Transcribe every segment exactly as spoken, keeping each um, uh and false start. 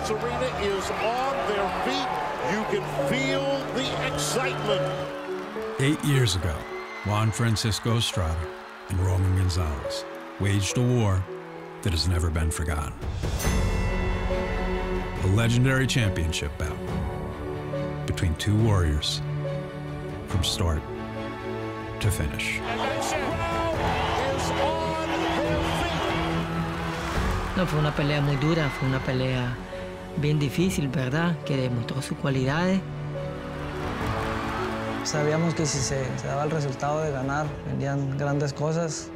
This arena is on their feet. You can feel the excitement. Eight years ago, Juan Francisco Estrada and Roman Gonzalez waged a war that has never been forgotten. A legendary championship bout between two warriors from start to finish. No, fue una pelea muy dura, fue una pelea bien difícil, ¿verdad? Que demostró sus cualidades. Sabíamos que si se, se daba el resultado de ganar, vendían grandes cosas.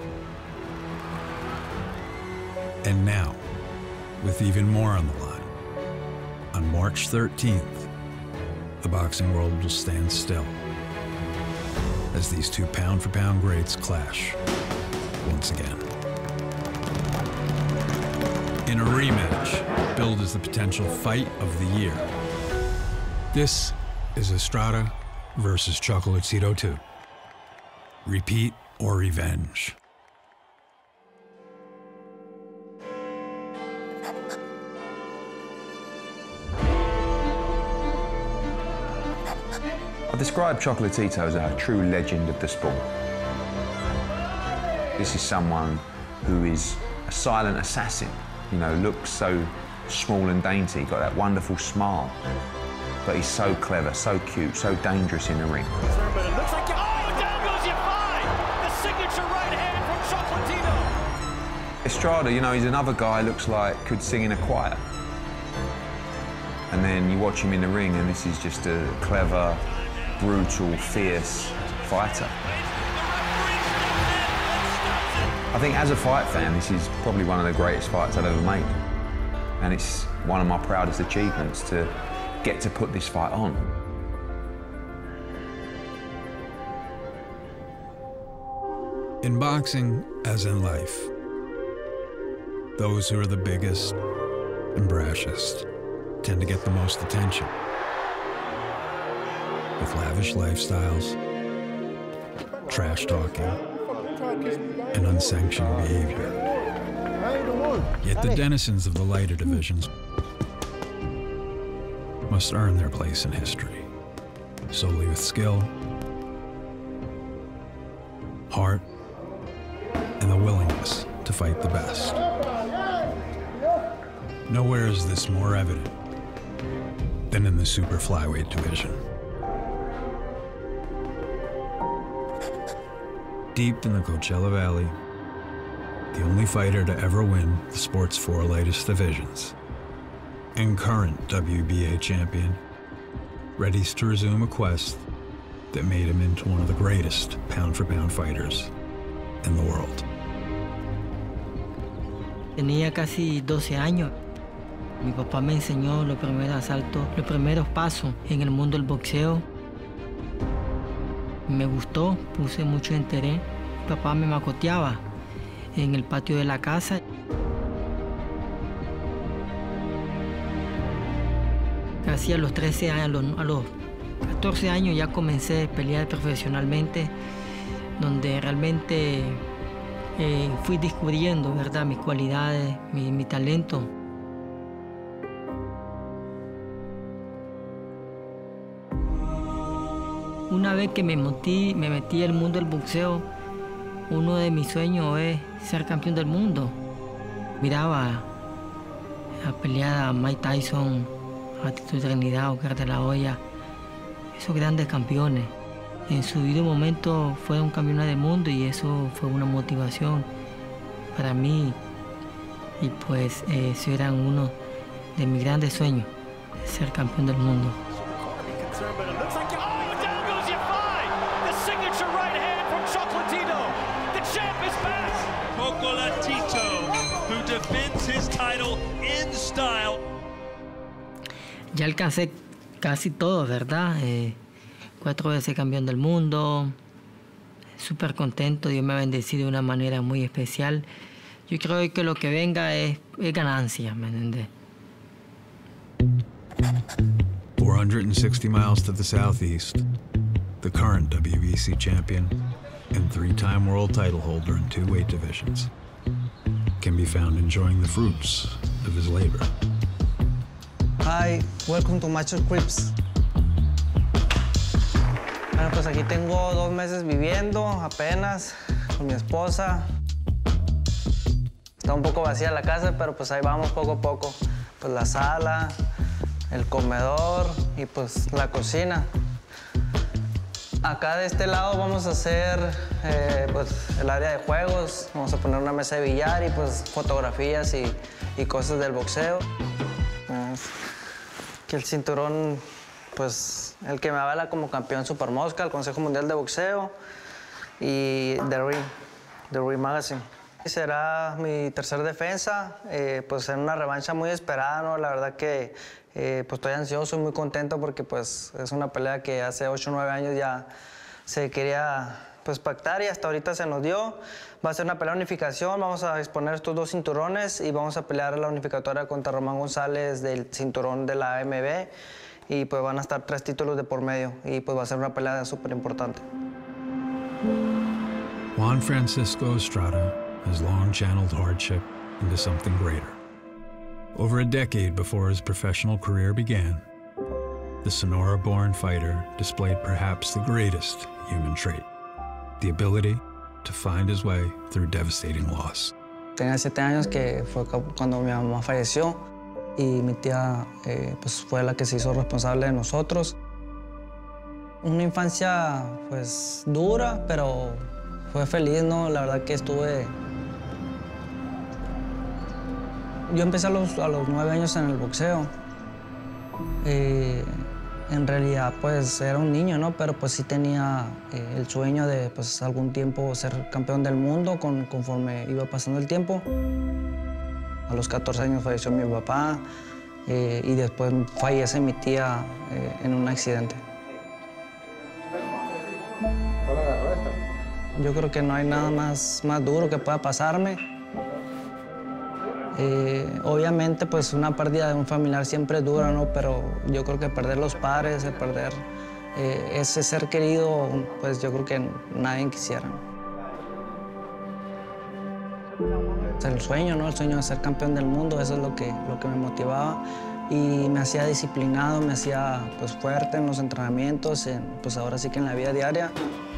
And now, with even more on the line, on March thirteenth, the boxing world will stand still as these two pound-for-pound greats clash once again. In a rematch, billed as the potential fight of the year. This is Estrada versus Chocolatito two. Repeat or revenge? I describe Chocolatito as a true legend of the sport. This is someone who is a silent assassin. You know, looks so small and dainty, got that wonderful smile. But he's so clever, so cute, so dangerous in the ring. It looks like you, oh, down goes your five! The signature right hand from Chocolatito. Estrada, you know, he's another guy looks like could sing in a choir. And then you watch him in the ring and this is just a clever, brutal, fierce fighter. I think as a fight fan, this is probably one of the greatest fights I've ever made. And it's one of my proudest achievements to get to put this fight on. In boxing, as in life, those who are the biggest and brashest tend to get the most attention. With lavish lifestyles, trash talking, and unsanctioned behavior. Yet the denizens of the lighter divisions must earn their place in history, solely with skill, heart, and the willingness to fight the best. Nowhere is this more evident than in the super flyweight division. Deep in the Coachella Valley, the only fighter to ever win the sport's four lightest divisions, and current W B A champion, readies to resume a quest that made him into one of the greatest pound-for-pound fighters in the world. Tenía casi doce años. Mi papá me enseñó los primeros asaltos, los primeros pasos en el mundo del boxeo. Me gustó, puse mucho interés. Mi papá me macoteaba en el patio de la casa. Casi a los trece años, a los, a los catorce años ya comencé a pelear profesionalmente, donde realmente eh, fui descubriendo, ¿verdad?, mis cualidades, mi, mi talento. Una vez que me metí, me metí al mundo del boxeo, uno de mis sueños es ser campeón del mundo. Miraba a pelear a Mike Tyson, a Tito Trinidad, Oscar de la Hoya, esos grandes campeones. En su debido momento fueron campeones del mundo y eso fue una motivación para mí. Y pues eh, eso era uno de mis grandes sueños, ser campeón del mundo. Ya alcancé casi todo, ¿verdad? Eh, cuatro veces campeón del mundo, súper contento, Dios me ha bendecido de una manera muy especial. Yo creo que lo que venga es, es ganancia, ¿me entiendes? four hundred sixty miles to the southeast, the current W B C champion and three-time world title holder in two weight divisions can be found enjoying the fruits of his labor. Hi, welcome to Macho Crips. Bueno, pues aquí tengo dos meses viviendo apenas con mi esposa. Está un poco vacía la casa, pero pues ahí vamos poco a poco. Pues la sala, el comedor y pues la cocina. Acá de este lado vamos a hacer eh, pues, el área de juegos, vamos a poner una mesa de billar y pues fotografías y, y cosas del boxeo. Eh, que el cinturón, pues el que me avala como campeón Super Mosca, el Consejo Mundial de Boxeo y The Ring, The Ring Magazine. Será mi tercer defensa, eh, pues en una revancha muy esperada, ¿no? La verdad que eh, pues estoy ansioso y muy contento porque pues es una pelea que hace ocho o nueve años ya se quería pues pactar y hasta ahorita se nos dio. Va a ser una pelea de unificación, vamos a exponer estos dos cinturones y vamos a pelear la unificatoria contra Román González del cinturón de la A M B y pues van a estar tres títulos de por medio y pues va a ser una pelea súper importante. Juan Francisco Estrada has long channeled hardship into something greater. Over a decade before his professional career began, the Sonora-born fighter displayed perhaps the greatest human trait, the ability to find his way through devastating loss. Tenía siete años que fue cuando mi mamá falleció y mi tía eh, pues fue la que se hizo responsable de nosotros. Una infancia pues dura, pero fue feliz, ¿no? La verdad que estuve... Yo empecé a los, a los nueve años en el boxeo. Eh, en realidad, pues, era un niño, ¿no? Pero pues sí tenía eh, el sueño de, pues, algún tiempo ser campeón del mundo con, conforme iba pasando el tiempo. A los catorce años falleció mi papá eh, y después fallece mi tía eh, en un accidente. Yo creo que no hay nada más, más duro que pueda pasarme. Eh, obviamente, pues una pérdida de un familiar siempre es dura, ¿no? Pero yo creo que perder los padres, el perder eh, ese ser querido, pues yo creo que nadie quisiera. El sueño, ¿no? El sueño de ser campeón del mundo, eso es lo que, lo que me motivaba y me hacía disciplinado, me hacía pues fuerte en los entrenamientos, en, pues ahora sí que en la vida diaria.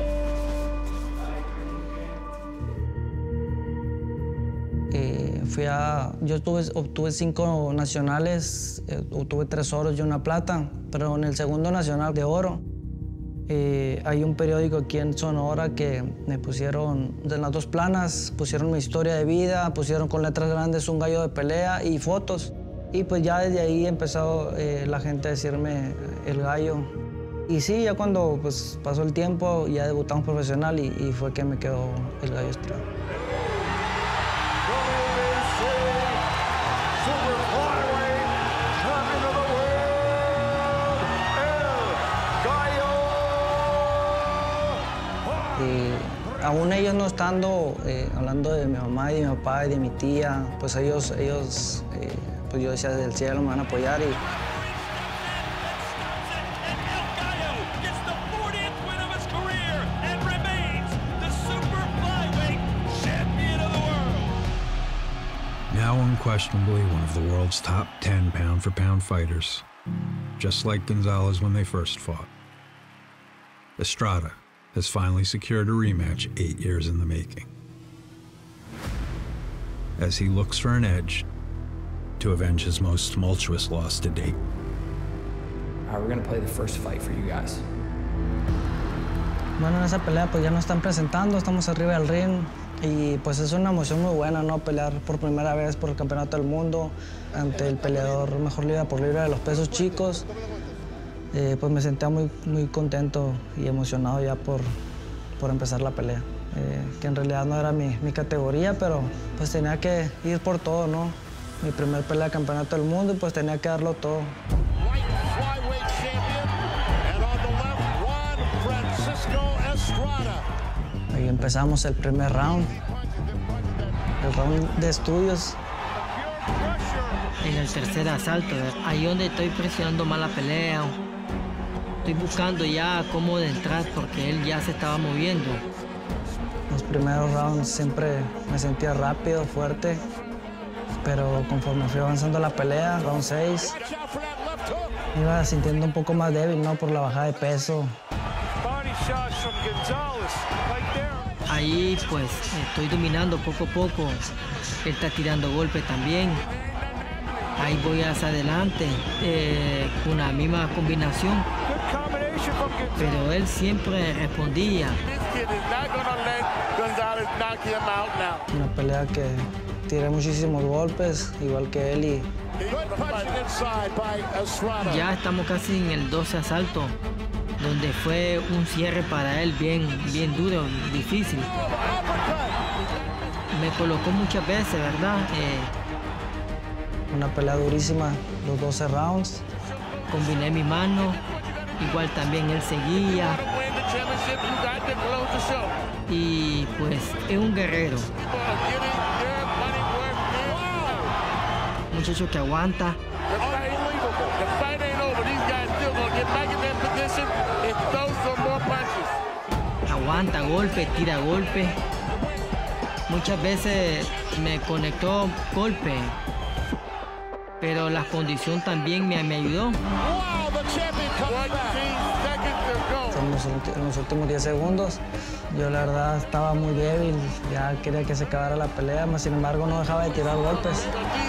Eh, fui a, yo tuve, obtuve cinco nacionales, eh, obtuve tres oros y una plata, pero en el segundo nacional de oro eh, hay un periódico aquí en Sonora que me pusieron, de las dos planas, pusieron mi historia de vida, pusieron con letras grandes un gallo de pelea y fotos. Y pues ya desde ahí empezó eh, la gente a decirme el gallo. Y sí, ya cuando pues, pasó el tiempo, ya debutamos profesional y, y fue que me quedó el gallo Estrada. Y aún ellos no estando, eh, hablando de mi mamá y de mi papá y de mi tía, pues ellos, ellos eh, pues yo decía, desde el cielo me van a apoyar. Y... Now unquestionably one of the world's top ten pound-for-pound fighters, just like Gonzalez when they first fought, Estrada has finally secured a rematch eight years in the making. As he looks for an edge to avenge his most tumultuous loss to date. All right, we're gonna play the first fight for you guys. Bueno, en esa pelea pues ya nos están presentando, estamos arriba del ring y pues es una emoción muy buena, ¿no? Pelear por primera vez por el campeonato del mundo ante el peleador mejor libra por libra de los pesos chicos. Eh, pues me sentía muy, muy contento y emocionado ya por, por empezar la pelea. Eh, que en realidad no era mi, mi categoría, pero pues tenía que ir por todo, ¿no? Mi primer pelea de campeonato del mundo y pues tenía que darlo todo. Ahí empezamos el primer round, el round de estudios. En el tercer asalto, ahí donde estoy presionando más la pelea. Estoy buscando ya cómo de entrar porque él ya se estaba moviendo. Los primeros rounds siempre me sentía rápido, fuerte. pero conforme fui avanzando la pelea, round seis, me iba sintiendo un poco más débil, ¿no? Por la bajada de peso. Ahí pues estoy dominando poco a poco. Él está tirando golpes también. Ahí voy hacia adelante eh, con la misma combinación. Pero él siempre respondía. Una pelea que tiré muchísimos golpes, igual que él. Y... ya estamos casi en el doce asalto, donde fue un cierre para él bien, bien duro, difícil. Me colocó muchas veces, ¿verdad? Eh, Una pelea durísima, los doce rounds. Combiné mi mano, igual también él seguía. Y pues es un guerrero. Muchacho que aguanta. Aguanta golpe, tira golpe. Muchas veces me conectó golpe, pero la condición también me, me ayudó. En los últimos diez segundos, yo la verdad estaba muy débil, ya quería que se acabara la pelea, mas sin embargo no dejaba de tirar golpes.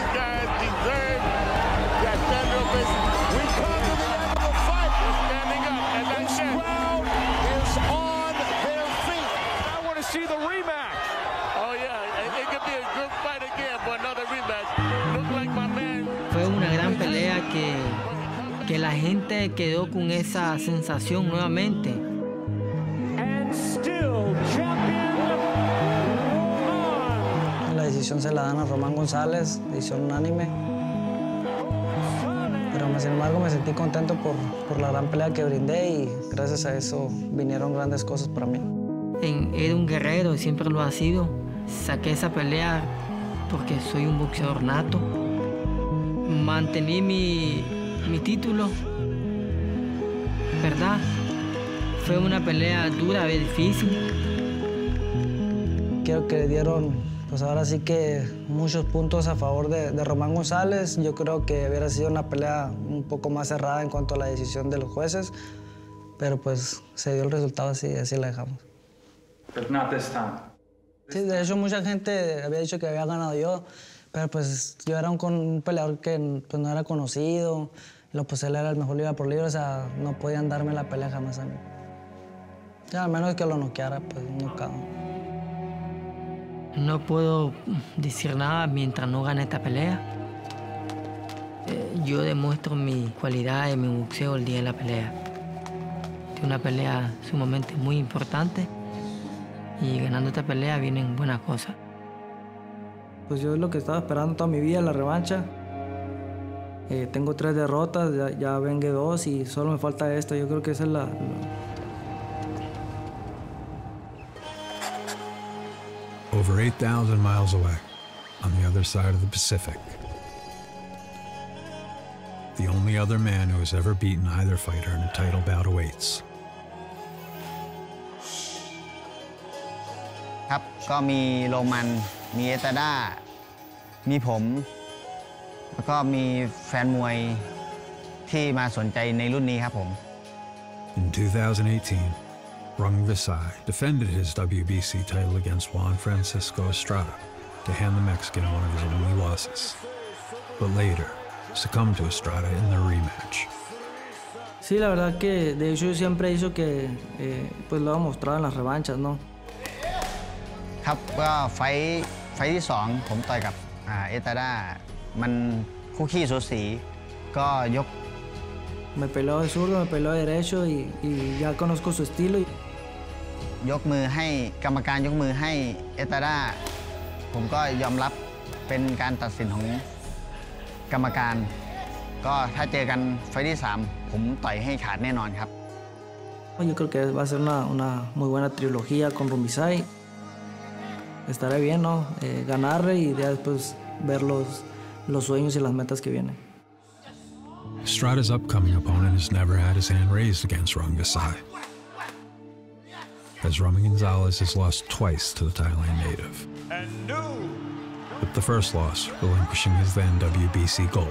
Fue una gran pelea que, que la gente quedó con esa sensación nuevamente. La decisión se la dan a Román González, decisión unánime. Pero sin embargo me sentí contento por, por la gran pelea que brindé y gracias a eso vinieron grandes cosas para mí. En, era un guerrero y siempre lo ha sido. Saqué esa pelea porque soy un boxeador nato. Mantení mi, mi título, ¿verdad? Fue una pelea dura, difícil. Creo que le dieron, pues ahora sí que muchos puntos a favor de, de Román González. Yo creo que hubiera sido una pelea un poco más cerrada en cuanto a la decisión de los jueces, pero pues se dio el resultado así, así la dejamos. But not this time. Sí, de hecho mucha gente había dicho que había ganado yo, pero pues yo era un, un peleador que pues, no era conocido, lo, pues él era el mejor libra por libra, o sea, no podían darme la pelea jamás a mí. Ya, al menos que lo noqueara, pues un nocaut. No puedo decir nada mientras no gane esta pelea. Eh, yo demuestro mi cualidad en mi boxeo el día de la pelea. Es una pelea sumamente muy importante y ganando esta pelea vienen buenas cosas. Pues yo es lo que estaba esperando toda mi vida, la revancha. Eh, tengo tres derrotas, ya, ya vengué dos y solo me falta esta. Yo creo que esa es la... la... Over eight thousand miles away, on the other side of the Pacific, the only other man who has ever beaten either fighter in a title bout awaits. ครับก็มีโรมันมีเอตาด้ามีผมแล้วก็มีแฟนมวยที่มาสนใจในรุ่นนี้ครับผม In two thousand eighteen, Rung Visai defended his W B C title against Juan Francisco Estrada to hand the Mexican one of his only losses, but later succumbed to Estrada in the rematch. Sí, la verdad que de hecho yo siempre he dicho que eh, pues lo he mostrado en las revanchas, ¿no? ครับก็ไฟท์ไฟท์ที่สองผมต่อยกับเอตาด้ามันคู่ขี้สูสีก็ยก Me peleó de zurdo, me peleó de derecho y, y ya conozco su estilo. ยกมือให้กรรมการยกมือให้เอตาด้าผมก็ยอมรับเป็นการตัดสินของกรรมการก็ถ้าเจอกันไฟท์ที่สามผมต่อยให้ขาดแน่นอนครับ Yo creo que va a ser una, una muy buena trilogía con Rumbisai. Estará bien, ¿no? Eh, ganarle y ya después ver los, los sueños y las metas que vienen. Estrada's upcoming opponent has never had his hand raised against Rung Visai, as Roman Gonzalez has lost twice to the Thailand native. And new with the first loss relinquishing his then W B C gold.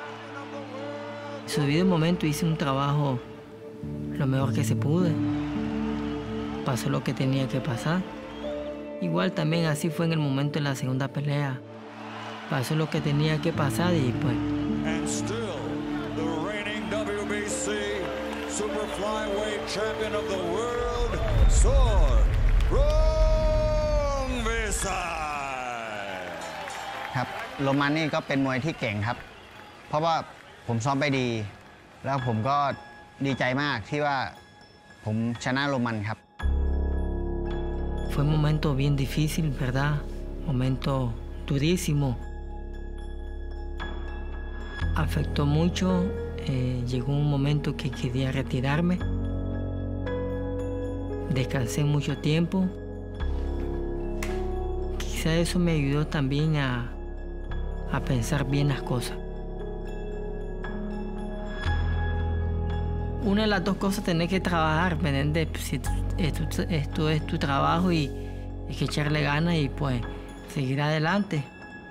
En su debido momento hice un trabajo lo mejor que se pude. Pasó lo que tenía que pasar. Igual también así fue en el momento de la segunda pelea. Pasó lo que tenía que pasar y pues... And still, the reigning W B C Super Flyweight Champion of the World, Sor Rungvisai. ครับโรมันนี่ก็เป็นมวยที่เก่งครับเพราะว่าผมซ้อมไปดีแล้วผมก็ดีใจมากที่ว่าผมชนะโรมันครับ Fue un momento bien difícil, ¿verdad? Momento durísimo. Afectó mucho. Eh, llegó un momento que quería retirarme. Descansé mucho tiempo. Quizá eso me ayudó también a, a pensar bien las cosas. Una de las dos cosas tener que trabajar, ¿me entiendes? Si esto, esto es tu trabajo y hay que echarle ganas y pues seguir adelante.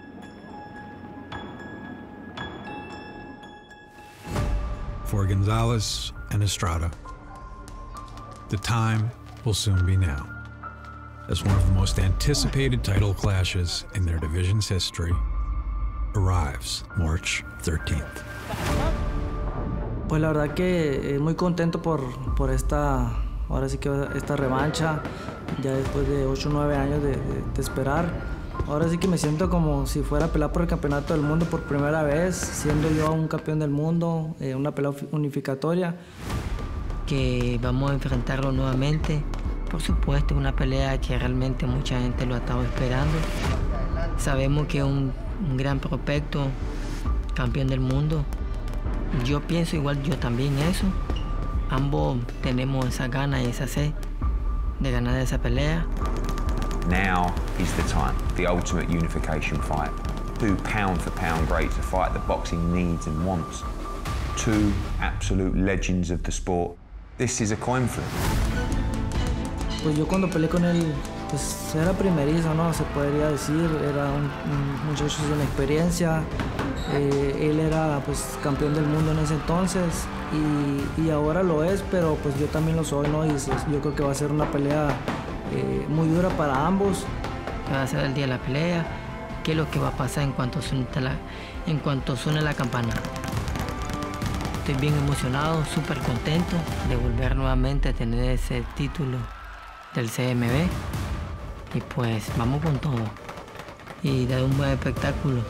For Gonzalez and Estrada, the time will soon be now, as one of the most anticipated title clashes in their division's history arrives March thirteenth. Pues la verdad que eh, muy contento por, por esta, ahora sí que esta revancha, ya después de ocho o nueve años de, de, de esperar. Ahora sí que me siento como si fuera a pelear por el campeonato del mundo por primera vez, siendo yo un campeón del mundo, eh, una pelea unificatoria. Que vamos a enfrentarlo nuevamente. Por supuesto, una pelea que realmente mucha gente lo ha estado esperando. Sabemos que es un, un gran prospecto, campeón del mundo. Yo pienso igual, yo también eso. Ambos tenemos esa gana y esa sed de ganar esa pelea. Now is the time, the ultimate unification fight. Two pound for pound greats, a fight that boxing needs and wants. Two absolute legends of the sport. This is a coin flip. Pues yo cuando peleé con él, pues era primerizo, ¿no? Se podría decir, era un, un muchacho sin experiencia. Eh, él era pues campeón del mundo en ese entonces y, y ahora lo es, pero pues yo también lo soy, ¿no? Y yo creo que va a ser una pelea eh, muy dura para ambos. ¿Qué va a ser el día de la pelea? ¿Qué es lo que va a pasar en cuanto suene la, en cuanto suene la campana? Estoy bien emocionado, súper contento de volver nuevamente a tener ese título del C M B. Y pues vamos con todo y dar un buen espectáculo.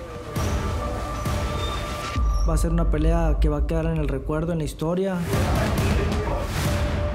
Va a ser una pelea que va a quedar en el recuerdo, en la historia.